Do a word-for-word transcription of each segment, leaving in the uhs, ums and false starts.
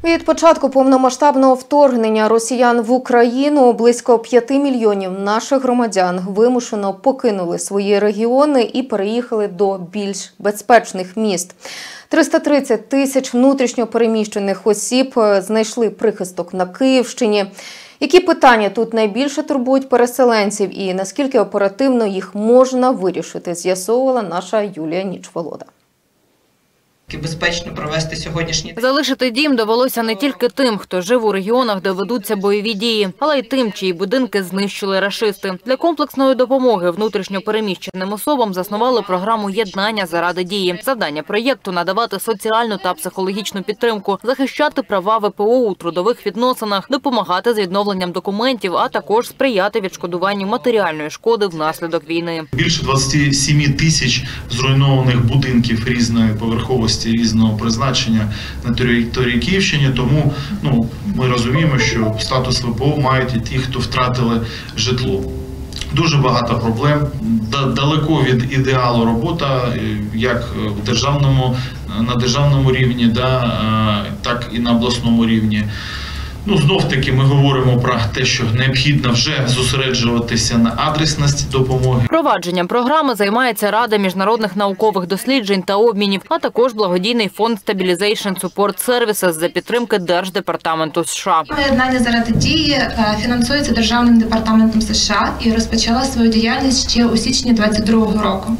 Від початку повномасштабного вторгнення росіян в Україну близько п'яти мільйонів наших громадян вимушено покинули свої регіони і переїхали до більш безпечних міст. триста тридцять тисяч внутрішньо переміщених осіб знайшли прихисток на Київщині. Які питання тут найбільше турбують переселенців і наскільки оперативно їх можна вирішити, з'ясовувала наша Юлія Нічволода. Безпечно провести сьогоднішній день. Залишити дім довелося не тільки тим, хто жив у регіонах, де ведуться бойові дії, але й тим, чиї будинки знищили рашисти. Для комплексної допомоги внутрішньо переміщеним особам заснували програму «Єднання заради дії». Завдання проєкту – надавати соціальну та психологічну підтримку, захищати права ВПО у трудових відносинах, допомагати з відновленням документів, а також сприяти відшкодуванню матеріальної шкоди внаслідок війни. Більше двадцяти семи тисяч зруйнованих будинків різної поверховості, різного призначення на території Київщини, тому ну, ми розуміємо, що статус ВПО мають і ті, хто втратили житло. Дуже багато проблем, далеко від ідеалу робота, як в державному, на державному рівні, да, так і на обласному рівні. Ну, знов-таки ми говоримо про те, що необхідно вже зосереджуватися на адресності допомоги. Провадженням програми займається Рада міжнародних наукових досліджень та обмінів, а також благодійний фонд Stabilization Support Services за підтримки Держдепартаменту США. «Єднання заради дії» фінансується Державним департаментом США і розпочала свою діяльність ще у січні двадцять другого року.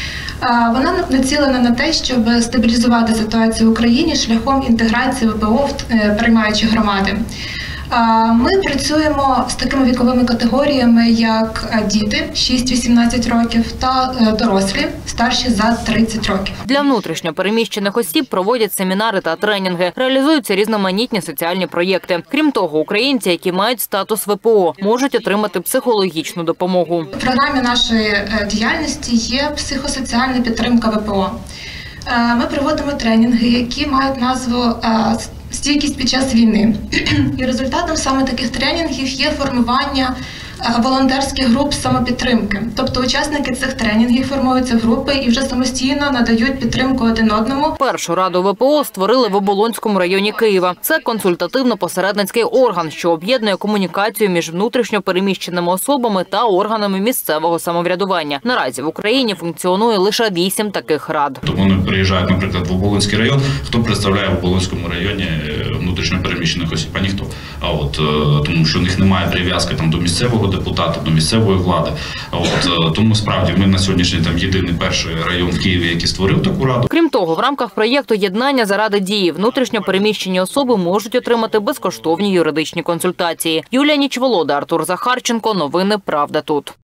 Вона націлена на те, щоб стабілізувати ситуацію в Україні шляхом інтеграції ВПО в приймаючі громади. Ми працюємо з такими віковими категоріями, як діти шість-вісімнадцять років та дорослі старші за тридцять років. Для внутрішньо переміщених осіб проводять семінари та тренінги, реалізуються різноманітні соціальні проєкти. Крім того, українці, які мають статус ВПО, можуть отримати психологічну допомогу. В програмі нашої діяльності є психосоціальна підтримка ВПО. Ми проводимо тренінги, які мають назву «Стійкість під час війни». І результатом саме таких тренінгів є формування волонтерських груп самопідтримки. Тобто учасники цих тренінгів формуються в групи і вже самостійно надають підтримку один одному. Першу раду ВПО створили в Оболонському районі Києва. Це консультативно-посередницький орган, що об'єднує комунікацію між внутрішньо переміщеними особами та органами місцевого самоврядування. Наразі в Україні функціонує лише вісім таких рад. Вони приїжджають, наприклад, в Оболонський район. Хто представляє в Оболонському районі внутрішньо переміщених осіб? А ніхто. А от тому, що у них немає прив'язки там до місцевого депутата, до місцевої влади. От, тому справді ми на сьогоднішній там єдиний перший район в Києві, який створив таку раду. Крім того, в рамках проєкту «Єднання заради дії» внутрішньо переміщені особи можуть отримати безкоштовні юридичні консультації. Юлія Нічволода, Артур Захарченко. Новини «Правда тут».